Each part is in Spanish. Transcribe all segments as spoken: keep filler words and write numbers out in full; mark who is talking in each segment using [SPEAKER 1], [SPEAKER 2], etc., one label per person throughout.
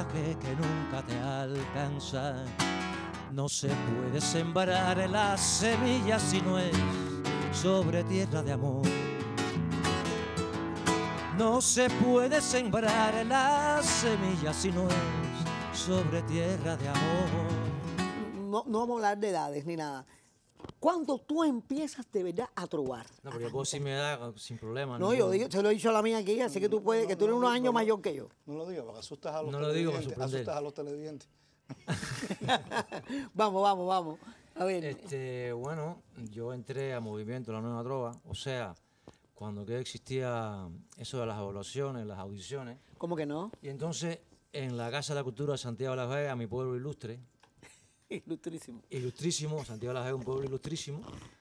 [SPEAKER 1] viaje que nunca te alcanza. No se puede sembrar la semilla si no es sobre tierra de amor. No se puede sembrar la semilla si no es sobre tierra de amor.
[SPEAKER 2] No, no vamos a hablar de edades ni nada. ¿Cuándo tú empiezas de verdad a trobar?
[SPEAKER 1] No, pero yo puedo decir mi edad sin problema.
[SPEAKER 2] No, yo digo, se lo he dicho a la mía aquí, así que tú puedes, que tú eres unos años mayor que yo.
[SPEAKER 3] No lo digas, porque asustas a los
[SPEAKER 1] No lo digo para
[SPEAKER 3] televidentes.
[SPEAKER 1] sorprender.
[SPEAKER 3] Asustas a los televidentes.
[SPEAKER 2] Vamos, vamos, vamos. A ver.
[SPEAKER 1] Este, bueno, yo entré a Movimiento La Nueva Trova, o sea, cuando que existía eso de las evaluaciones, las audiciones.
[SPEAKER 2] ¿Cómo que no?
[SPEAKER 1] Y entonces, en la Casa de la Cultura de Santiago de Las Vegas, mi pueblo ilustre,
[SPEAKER 2] Ilustrísimo.
[SPEAKER 1] ilustrísimo, Santiago de Las Vegas, un pueblo ilustrísimo,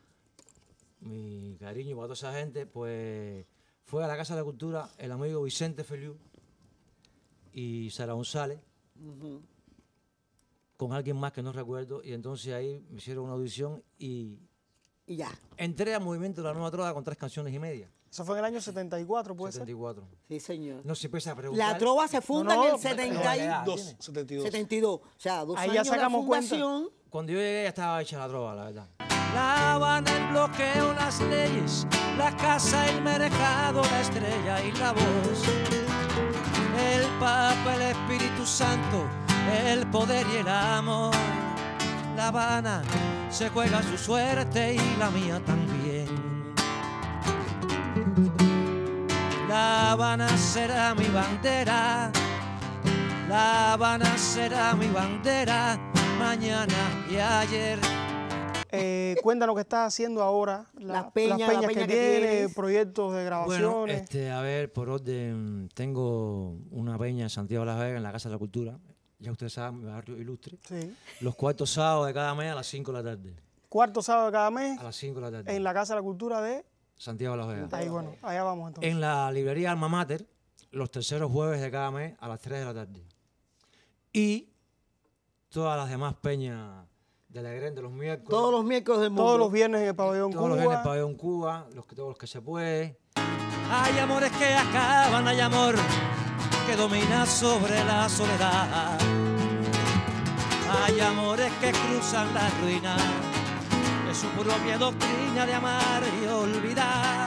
[SPEAKER 1] mi cariño para toda esa gente, pues fue a la Casa de la Cultura el amigo Vicente Feliu y Sara González,
[SPEAKER 2] Uh-huh.
[SPEAKER 1] con alguien más que no recuerdo, y entonces ahí me hicieron una audición y
[SPEAKER 2] Y ya.
[SPEAKER 1] entré al Movimiento de La Nueva Trova con tres canciones y media.
[SPEAKER 4] Eso fue en el año setenta y cuatro, ¿puede
[SPEAKER 1] setenta y cuatro.
[SPEAKER 2] Sí, señor.
[SPEAKER 1] No se empieza a preguntar.
[SPEAKER 2] La trova se funda
[SPEAKER 4] No, no,
[SPEAKER 2] en el setenta y dos.
[SPEAKER 1] ¿tiene?
[SPEAKER 3] setenta y dos.
[SPEAKER 2] setenta y dos. O sea, dos
[SPEAKER 4] Ahí
[SPEAKER 2] años
[SPEAKER 4] ya sacamos
[SPEAKER 2] de
[SPEAKER 4] cuenta.
[SPEAKER 2] fundación.
[SPEAKER 1] Cuando yo llegué ya estaba hecha la trova, la verdad. La Habana, el bloqueo, las leyes, la casa, el mercado, la estrella y la voz. El Papa, el Espíritu Santo, el poder y el amor. La Habana se juega su suerte y la mía también. La Habana será mi bandera, La Habana será mi bandera, mañana y ayer.
[SPEAKER 4] Eh, cuéntanos qué estás haciendo ahora, la-
[SPEAKER 2] La peña,
[SPEAKER 4] las
[SPEAKER 2] la
[SPEAKER 4] peñas
[SPEAKER 2] peña
[SPEAKER 4] que,
[SPEAKER 2] que
[SPEAKER 4] tiene,
[SPEAKER 2] tienes.
[SPEAKER 4] proyectos de grabaciones.
[SPEAKER 1] Bueno, este, a ver, por orden, tengo una peña en Santiago de Las Vegas, en la Casa de la Cultura. Ya ustedes saben, mi barrio ilustre.
[SPEAKER 4] Sí.
[SPEAKER 1] Los cuartos sábados de cada mes a las cinco de la tarde.
[SPEAKER 4] Cuarto sábado de cada mes
[SPEAKER 1] A las cinco de la tarde.
[SPEAKER 4] en la Casa de la Cultura de...
[SPEAKER 1] Santiago de Las Vegas.
[SPEAKER 4] Ahí, bueno, allá vamos entonces.
[SPEAKER 1] En la librería Alma Mater, los terceros jueves de cada mes a las tres de la tarde. Y todas las demás peñas de la Green de los miércoles.
[SPEAKER 2] Todos los miércoles del mundo.
[SPEAKER 4] Todos los viernes en el pabellón
[SPEAKER 1] Todos
[SPEAKER 4] Cuba.
[SPEAKER 1] los viernes en Pabellón Cuba, los que, todos los que se puede. Hay amores que acaban, hay amor que domina sobre la soledad. Hay amores que cruzan la ruina de su propia doctrina de amar y olvidar.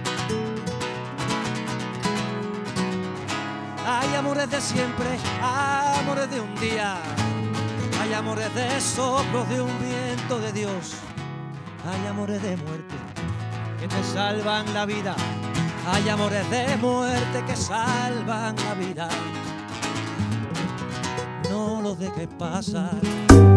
[SPEAKER 1] Hay amores de siempre, amores de un día. Hay amores de soplos de un viento de Dios. Hay amores de muerte que te salvan la vida. Hay amores de muerte que salvan la vida. No los dejes pasar.